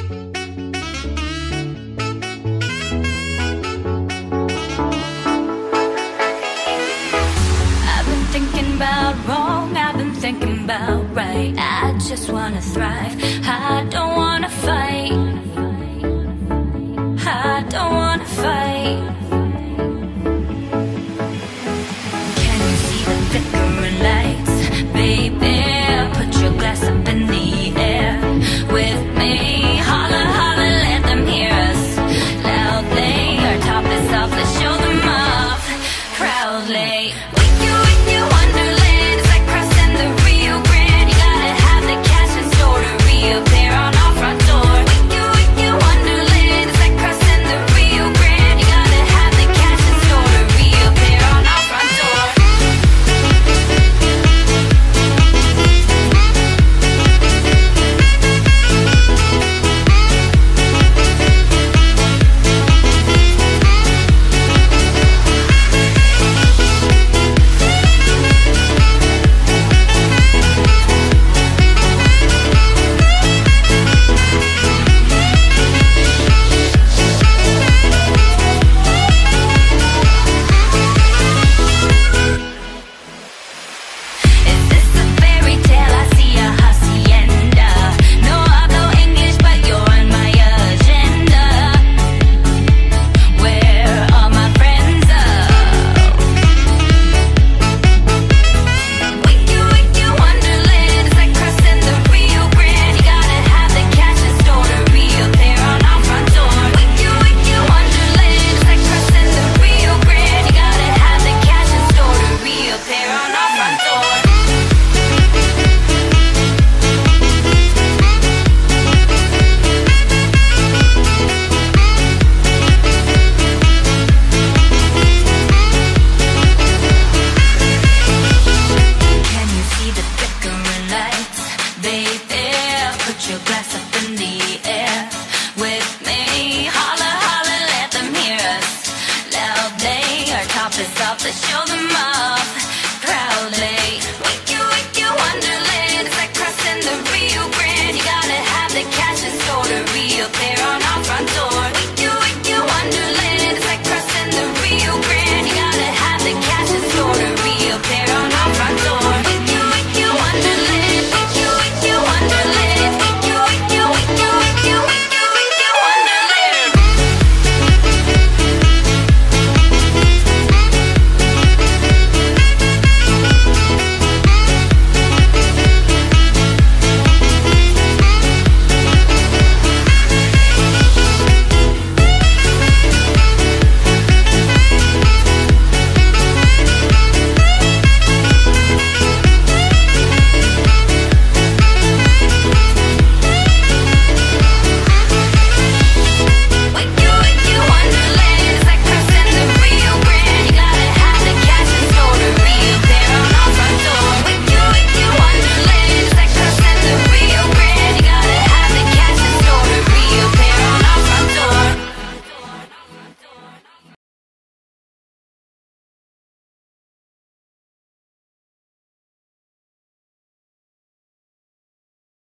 Wrong, I've been thinking about right. I just wanna thrive, I don't wanna fight. I don't wanna fight. Can you see the flickering lights? Baby, put your glass up in the air with me. Holler, holler, let them hear us loudly. Our top is off, let's show them off proudly. Put your glass up in the air with me. Holler, holler, let them hear us loudly. Our top is off, let's show them up.